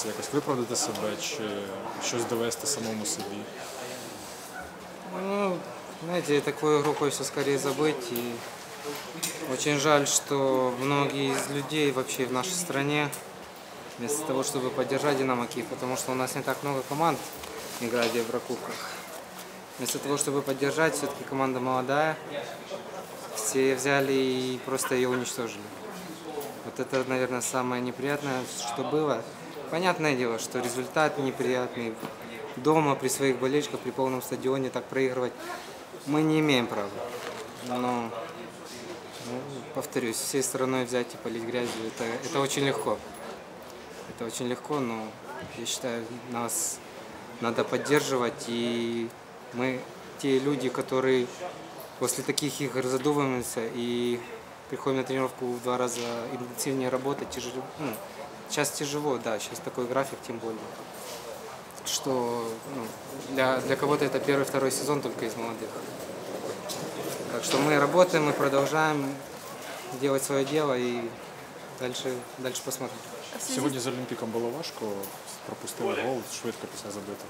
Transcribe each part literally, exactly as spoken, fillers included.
намагаєтеся якось виправдати себе чи щось довести самому собі? Ну, знаете, такую игру хочется скорее забыть. И очень жаль, что многие из людей вообще в нашей стране, вместо того, чтобы поддержать Динамо Киев, потому что у нас не так много команд играет в Еврокубках, вместо того, чтобы поддержать, все-таки команда молодая, все взяли и просто ее уничтожили. Вот это, наверное, самое неприятное, что было. Понятное дело, что результат неприятный. Дома при своих болельщиках, при полном стадионе так проигрывать мы не имеем права. Но, ну, повторюсь, всей стороной взять и полить грязью, это, это очень легко. Это очень легко, но я считаю, нас надо поддерживать. И мы те люди, которые после таких игр задумываемся и приходим на тренировку в два раза интенсивнее работать. Тяжело, ну, сейчас тяжело, да, сейчас такой график, тем более. Что ну, для, для кого-то это первый, второй сезон только из молодых. Так что мы работаем, мы продолжаем делать свое дело и дальше, дальше посмотрим. Сьогодні з Олімпіком було важко, пропустили гол швидко після забитого.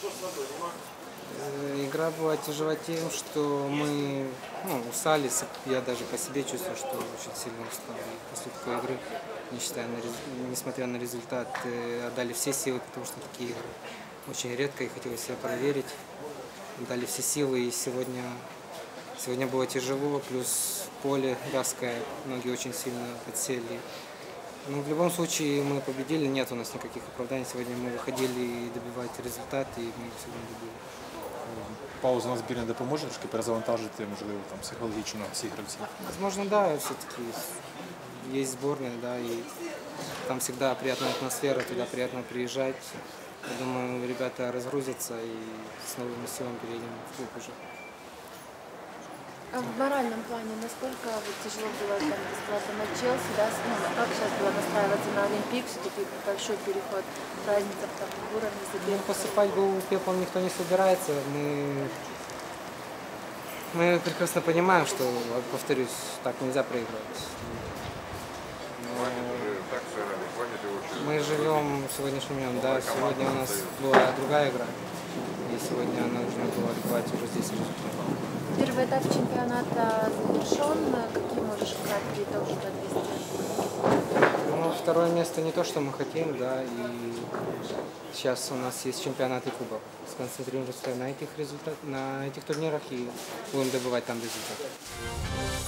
Игра была тяжела тем, что мы ну, устали, я даже по себе чувствую, что очень сильно устал. После такой игры, не считая на, несмотря на результат, отдали все силы, потому что такие игры очень редко, и хотелось себя проверить. Отдали все силы, и сегодня, сегодня было тяжело, плюс поле вязкое, ноги очень сильно подсели. Но в любом случае мы победили, нет у нас никаких оправданий. Сегодня мы выходили добивать результат, и мы сегодня добили. Пауза на збірні допоможе трошки перезавантажити, можливо, там, психологічно всіх гравців? Возможно, да, все-таки есть сборная, да, и там всегда приятная атмосфера, туда приятно приезжать. Я думаю, ребята разгрузятся и с новыми силами переедем в клуб уже. А в моральном плане, насколько вот тяжело было там бесплатно на Челси, да, ну, как сейчас было настраиваться на Олимпик, все-таки большой переход, разница там, в уровне Ну, соперника? посыпать голову пеплом никто не собирается. Мы, мы прекрасно понимаем, что, повторюсь, так нельзя проигрывать. Но мы живем сегодняшним днем, да, сегодня у нас была другая игра, и сегодня нужно было отбивать уже здесь результат. Первый этап чемпионата завершен. Какие можешь краткие итоги подвести? Ну, второе место не то, что мы хотим, да, и сейчас у нас есть чемпионат и кубок. Сконцентрируемся на этих результатах, на этих турнирах и будем добывать там результаты.